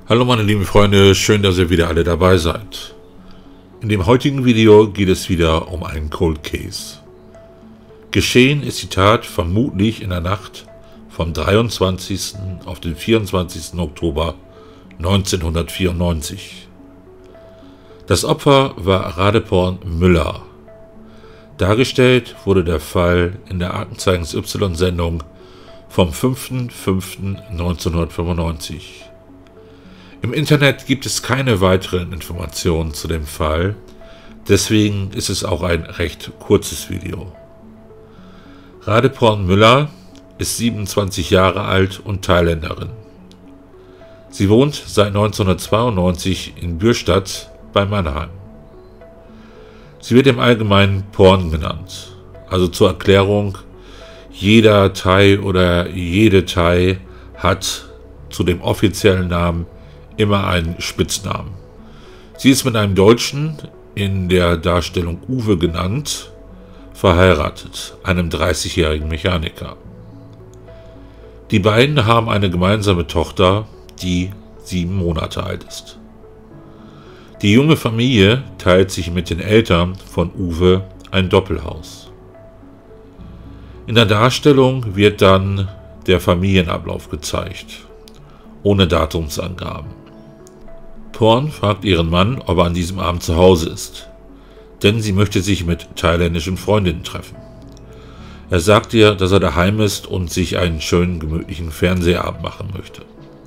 Hallo meine lieben Freunde, schön, dass ihr wieder alle dabei seid. In dem heutigen Video geht es wieder um einen Cold Case. Geschehen ist die Tat vermutlich in der Nacht vom 23. auf den 24. Oktober 1994. Das Opfer war Radeporn Müller. Dargestellt wurde der Fall in der Aktenzeichen XY-Sendung vom 5.5.1995. Im Internet gibt es keine weiteren Informationen zu dem Fall, deswegen ist es auch ein recht kurzes Video. Radeporn Müller ist 27 Jahre alt und Thailänderin. Sie wohnt seit 1992 in Bürstadt bei Mannheim. Sie wird im Allgemeinen Porn genannt. Also zur Erklärung, jeder Thai oder jede Thai hat zu dem offiziellen Namen immer einen Spitznamen. Sie ist mit einem Deutschen, in der Darstellung Uwe genannt, verheiratet, einem 30-jährigen Mechaniker. Die beiden haben eine gemeinsame Tochter, die 7 Monate alt ist. Die junge Familie teilt sich mit den Eltern von Uwe ein Doppelhaus. In der Darstellung wird dann der Familienablauf gezeigt, ohne Datumsangaben. Porn fragt ihren Mann, ob er an diesem Abend zu Hause ist, denn sie möchte sich mit thailändischen Freundinnen treffen. Er sagt ihr, dass er daheim ist und sich einen schönen, gemütlichen Fernsehabend machen möchte.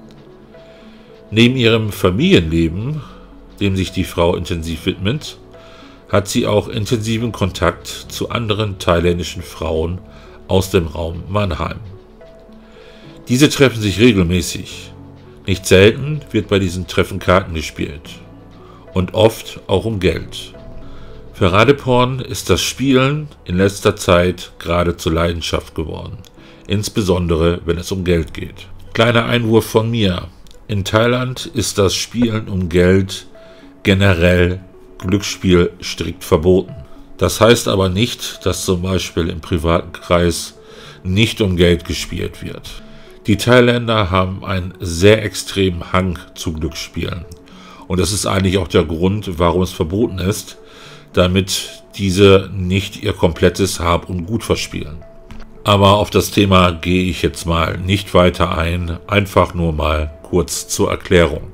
Neben ihrem Familienleben, dem sich die Frau intensiv widmet, hat sie auch intensiven Kontakt zu anderen thailändischen Frauen aus dem Raum Mannheim. Diese treffen sich regelmäßig. Nicht selten wird bei diesen Treffen Karten gespielt und oft auch um Geld. Für Radeporn ist das Spielen in letzter Zeit gerade zur Leidenschaft geworden, insbesondere wenn es um Geld geht. Kleiner Einwurf von mir: In Thailand ist das Spielen um Geld generell Glücksspiel strikt verboten. Das heißt aber nicht, dass zum Beispiel im privaten Kreis nicht um Geld gespielt wird. Die Thailänder haben einen sehr extremen Hang zu Glücksspielen. Und das ist eigentlich auch der Grund, warum es verboten ist, damit diese nicht ihr komplettes Hab und Gut verspielen. Aber auf das Thema gehe ich jetzt mal nicht weiter ein, einfach nur mal kurz zur Erklärung.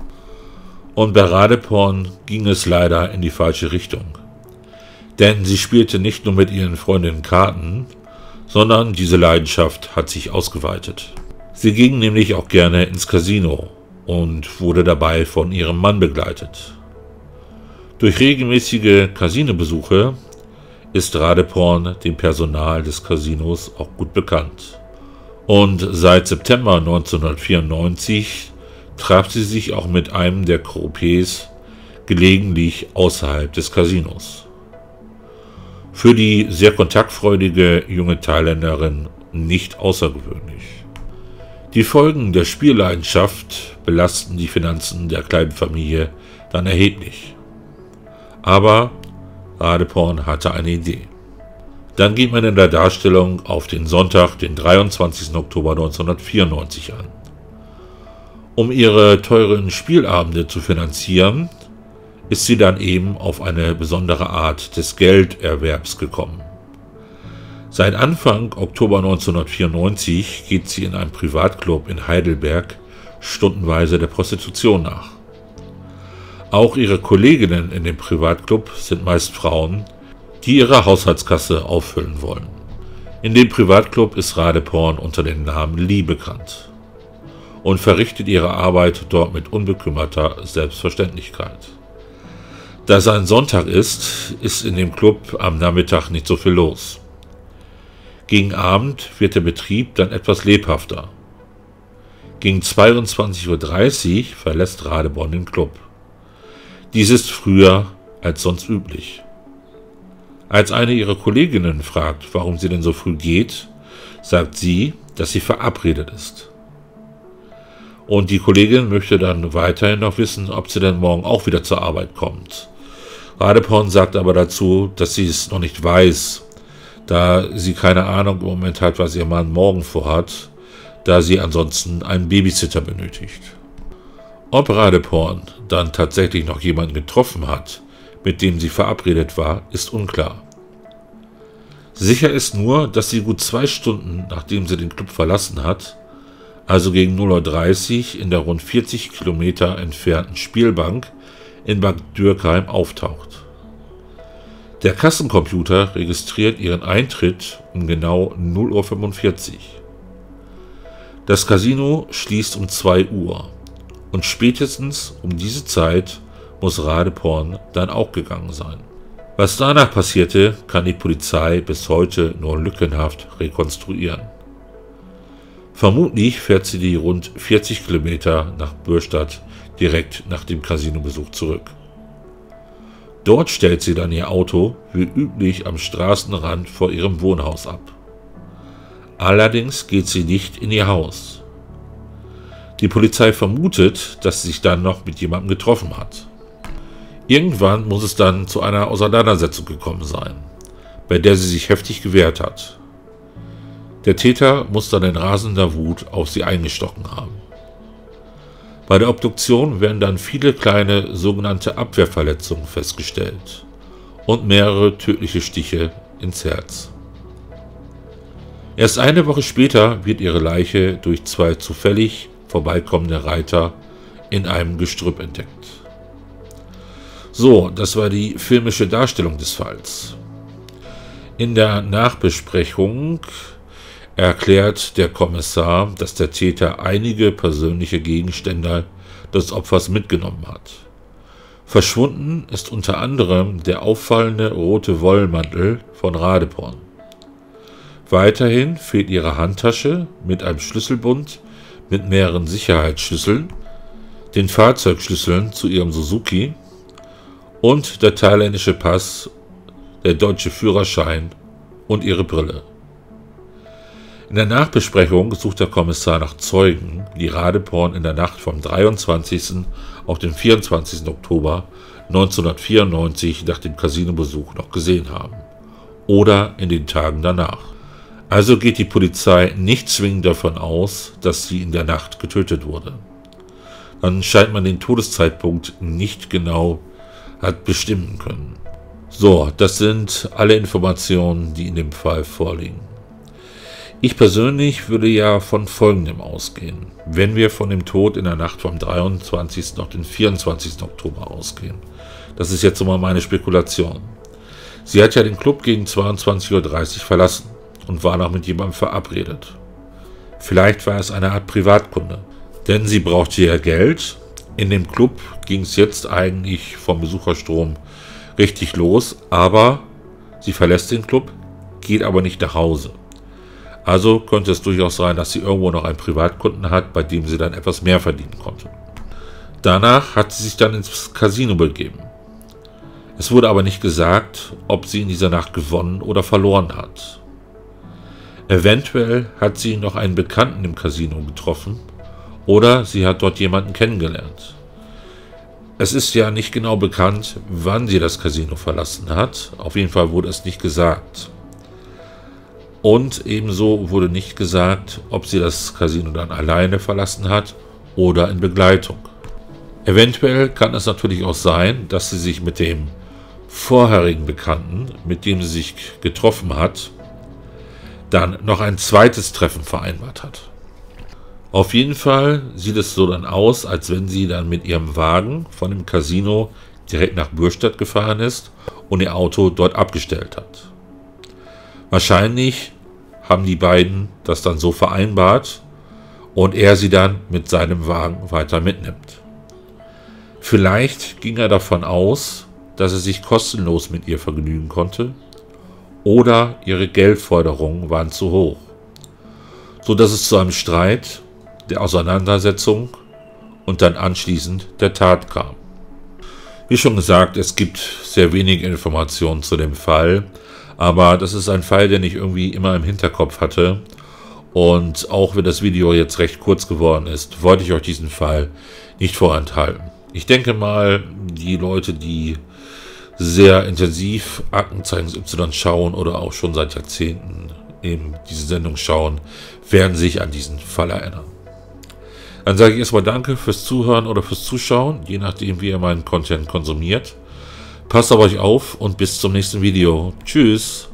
Und bei Radeporn ging es leider in die falsche Richtung. Denn sie spielte nicht nur mit ihren Freundinnen Karten, sondern diese Leidenschaft hat sich ausgeweitet. Sie ging nämlich auch gerne ins Casino und wurde dabei von ihrem Mann begleitet. Durch regelmäßige Casinobesuche ist Radeporn dem Personal des Casinos auch gut bekannt. Und seit September 1994 traf sie sich auch mit einem der Croupiers gelegentlich außerhalb des Casinos. Für die sehr kontaktfreudige junge Thailänderin nicht außergewöhnlich. Die Folgen der Spielleidenschaft belasten die Finanzen der kleinen Familie dann erheblich. Aber Radeporn hatte eine Idee. Dann geht man in der Darstellung auf den Sonntag, den 23. Oktober 1994 an. Um ihre teuren Spielabende zu finanzieren, ist sie dann eben auf eine besondere Art des Gelderwerbs gekommen. Seit Anfang Oktober 1994 geht sie in einem Privatclub in Heidelberg stundenweise der Prostitution nach. Auch ihre Kolleginnen in dem Privatclub sind meist Frauen, die ihre Haushaltskasse auffüllen wollen. In dem Privatclub ist Radeporn unter dem Namen Lee bekannt und verrichtet ihre Arbeit dort mit unbekümmerter Selbstverständlichkeit. Da es ein Sonntag ist, ist in dem Club am Nachmittag nicht so viel los. Gegen Abend wird der Betrieb dann etwas lebhafter. Gegen 22:30 Uhr verlässt Radeporn den Club. Dies ist früher als sonst üblich. Als eine ihrer Kolleginnen fragt, warum sie denn so früh geht, sagt sie, dass sie verabredet ist. Und die Kollegin möchte dann weiterhin noch wissen, ob sie denn morgen auch wieder zur Arbeit kommt. Radeporn sagt aber dazu, dass sie es noch nicht weiß, da sie keine Ahnung im Moment hat, was ihr Mann morgen vorhat, da sie ansonsten einen Babysitter benötigt. Ob Radeporn dann tatsächlich noch jemanden getroffen hat, mit dem sie verabredet war, ist unklar. Sicher ist nur, dass sie gut 2 Stunden, nachdem sie den Club verlassen hat, also gegen 0:30 Uhr in der rund 40 Kilometer entfernten Spielbank in Bad Dürkheim auftaucht. Der Kassencomputer registriert ihren Eintritt um genau 0:45 Uhr. Das Casino schließt um 2 Uhr und spätestens um diese Zeit muss Radeporn dann auch gegangen sein. Was danach passierte, kann die Polizei bis heute nur lückenhaft rekonstruieren. Vermutlich fährt sie die rund 40 Kilometer nach Bürstadt direkt nach dem Casinobesuch zurück. Dort stellt sie dann ihr Auto wie üblich am Straßenrand vor ihrem Wohnhaus ab. Allerdings geht sie nicht in ihr Haus. Die Polizei vermutet, dass sie sich dann noch mit jemandem getroffen hat. Irgendwann muss es dann zu einer Auseinandersetzung gekommen sein, bei der sie sich heftig gewehrt hat. Der Täter muss dann in rasender Wut auf sie eingestochen haben. Bei der Obduktion werden dann viele kleine sogenannte Abwehrverletzungen festgestellt und mehrere tödliche Stiche ins Herz. Erst eine Woche später wird ihre Leiche durch 2 zufällig vorbeikommende Reiter in einem Gestrüpp entdeckt. So, das war die filmische Darstellung des Falls. In der Nachbesprechung erklärt der Kommissar, dass der Täter einige persönliche Gegenstände des Opfers mitgenommen hat. Verschwunden ist unter anderem der auffallende rote Wollmantel von Radeporn. Weiterhin fehlt ihre Handtasche mit einem Schlüsselbund mit mehreren Sicherheitsschlüsseln, den Fahrzeugschlüsseln zu ihrem Suzuki und der thailändische Pass, der deutsche Führerschein und ihre Brille. In der Nachbesprechung sucht der Kommissar nach Zeugen, die Radeporn in der Nacht vom 23. auf den 24. Oktober 1994 nach dem Casinobesuch noch gesehen haben oder in den Tagen danach. Also geht die Polizei nicht zwingend davon aus, dass sie in der Nacht getötet wurde. Dann scheint man den Todeszeitpunkt nicht genau hat bestimmen können. So, das sind alle Informationen, die in dem Fall vorliegen. Ich persönlich würde ja von Folgendem ausgehen, wenn wir von dem Tod in der Nacht vom 23. auf den 24. Oktober ausgehen. Das ist jetzt mal meine Spekulation. Sie hat ja den Club gegen 22:30 Uhr verlassen und war noch mit jemandem verabredet. Vielleicht war es eine Art Privatkunde, denn sie brauchte ja Geld. In dem Club ging es jetzt eigentlich vom Besucherstrom richtig los, aber sie verlässt den Club, geht aber nicht nach Hause. Also könnte es durchaus sein, dass sie irgendwo noch einen Privatkunden hat, bei dem sie dann etwas mehr verdienen konnte. Danach hat sie sich dann ins Casino begeben. Es wurde aber nicht gesagt, ob sie in dieser Nacht gewonnen oder verloren hat. Eventuell hat sie noch einen Bekannten im Casino getroffen oder sie hat dort jemanden kennengelernt. Es ist ja nicht genau bekannt, wann sie das Casino verlassen hat. Auf jeden Fall wurde es nicht gesagt. Und ebenso wurde nicht gesagt, ob sie das Casino dann alleine verlassen hat oder in Begleitung. Eventuell kann es natürlich auch sein, dass sie sich mit dem vorherigen Bekannten, mit dem sie sich getroffen hat, dann noch ein zweites Treffen vereinbart hat. Auf jeden Fall sieht es so dann aus, als wenn sie dann mit ihrem Wagen von dem Casino direkt nach Bürstadt gefahren ist und ihr Auto dort abgestellt hat. Wahrscheinlich haben die beiden das dann so vereinbart und er sie dann mit seinem Wagen weiter mitnimmt. Vielleicht ging er davon aus, dass er sich kostenlos mit ihr vergnügen konnte oder ihre Geldforderungen waren zu hoch, so dass es zu einem Streit, der Auseinandersetzung und dann anschließend der Tat kam. Wie schon gesagt, es gibt sehr wenige Informationen zu dem Fall, aber das ist ein Fall, den ich irgendwie immer im Hinterkopf hatte. Und auch wenn das Video jetzt recht kurz geworden ist, wollte ich euch diesen Fall nicht vorenthalten. Ich denke mal, die Leute, die sehr intensiv Aktenzeichen Y schauen oder auch schon seit Jahrzehnten eben diese Sendung schauen, werden sich an diesen Fall erinnern. Dann sage ich erstmal danke fürs Zuhören oder fürs Zuschauen, je nachdem wie ihr meinen Content konsumiert. Passt auf euch auf und bis zum nächsten Video. Tschüss!